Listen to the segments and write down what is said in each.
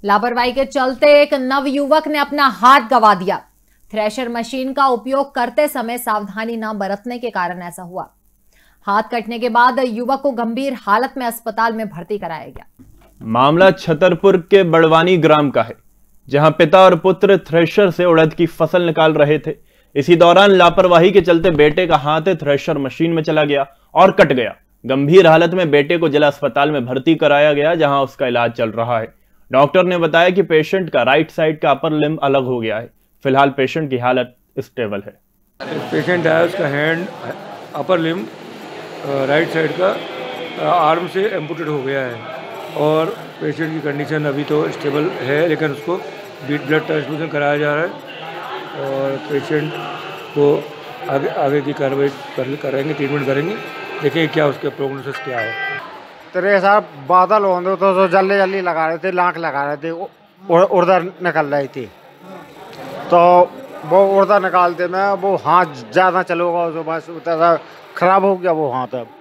लापरवाही के चलते एक नवयुवक ने अपना हाथ गंवा दिया। थ्रेशर मशीन का उपयोग करते समय सावधानी न बरतने के कारण ऐसा हुआ। हाथ कटने के बाद युवक को गंभीर हालत में अस्पताल में भर्ती कराया गया। मामला छतरपुर के बड़वानी ग्राम का है, जहां पिता और पुत्र थ्रेशर से उड़द की फसल निकाल रहे थे। इसी दौरान लापरवाही के चलते बेटे का हाथ थ्रेशर मशीन में चला गया और कट गया। गंभीर हालत में बेटे को जिला अस्पताल में भर्ती कराया गया, जहां उसका इलाज चल रहा है। डॉक्टर ने बताया कि पेशेंट का राइट साइड का अपर लिम्ब अलग हो गया है। फिलहाल पेशेंट की हालत स्टेबल है। पेशेंट है, उसका hand upper limb right side का आर्म से एम्पुटेड हो गया है और पेशेंट की कंडीशन अभी तो स्टेबल है, लेकिन उसको ब्लड ट्रांसफ्यूजन कराया जा रहा है और पेशेंट को आगे की कार्रवाई करेंगे, ट्रीटमेंट करेंगे, देखेंगे क्या उसके प्रोग्नोसिस क्या है। तेरे साहब बादल होंगे तो जल्दी जल्दी लगा रहे थे, लाख लगा रहे थे, उड़द निकल रही थी, तो वो उड़द निकालते में वो हाथ ज़्यादा चलोगा तो बस खराब हो गया वो हाथ। अब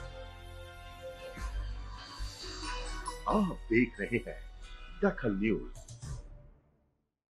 आप देख रहे हैं दखल न्यूज।